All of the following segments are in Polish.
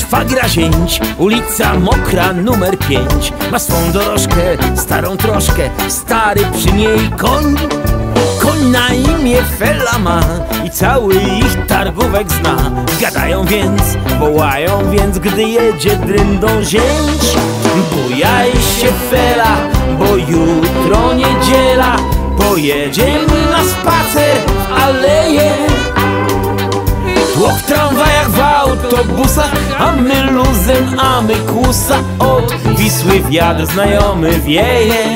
Szwagra zięć, ulica Mokra numer 5. Ma swą dorożkę, starą troszkę, stary przy niej koń. Koń na imię Fela ma i cały ich targówek zna. Gadają więc, wołają więc, gdy jedzie dryndą zięć. Bujaj się Fela, bo jutro niedziela. Pojedziemy na spacer w aleję. Tło w tramwajach, w autobusach, a my luzem, a my kłusa. Od Wisły wiatr znajomy wieje.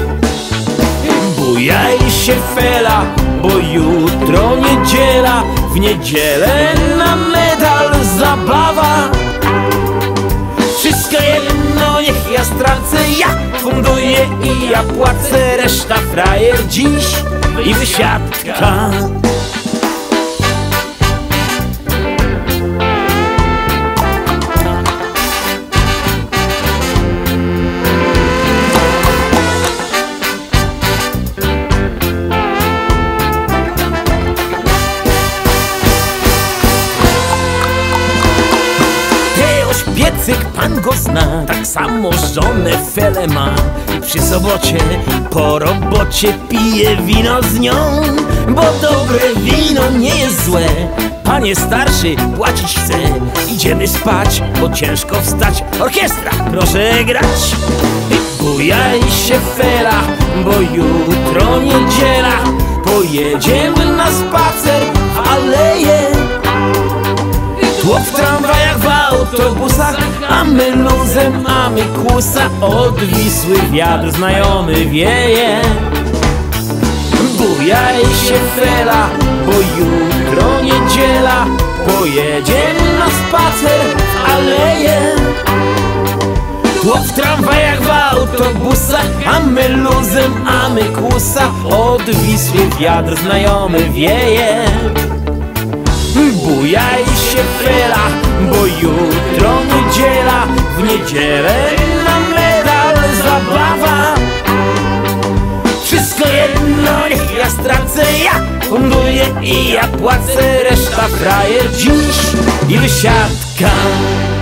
Bujaj się Fela, bo jutro niedziela. W niedzielę na medal zabawa. Wszystko jedno, niech ja stracę, ja funduję i ja płacę. Reszta frajer dziś i wysiadka. Piecyk pan go zna, tak samo żonę Felę ma. I przy sobocie po robocie pije wino z nią. Bo dobre wino nie jest złe, panie starszy płacić chce. Idziemy spać, bo ciężko wstać. Orkiestra, proszę grać. I bujaj się Fela, bo jutro niedziela. Pojedziemy na spacer w aleję. Tło w tramwajach, w autobusach, a my luzem, a my kłusa. Od Wisły wiatr znajomy wieje. Bujaj się Fela, bo jutro niedziela. Pojedziemy na spacer w aleję. Tło w tramwajach, w autobusach, a my luzem, a my kłusa. Od Wisły wiatr znajomy wieje. Bujaj się Fela, bo jutro niedziela. W niedzielę na medal zabawa. Wszystko jedno, niech ja stracę, ja funduję i ja płacę. Reszta frajer dziś i wysiadka.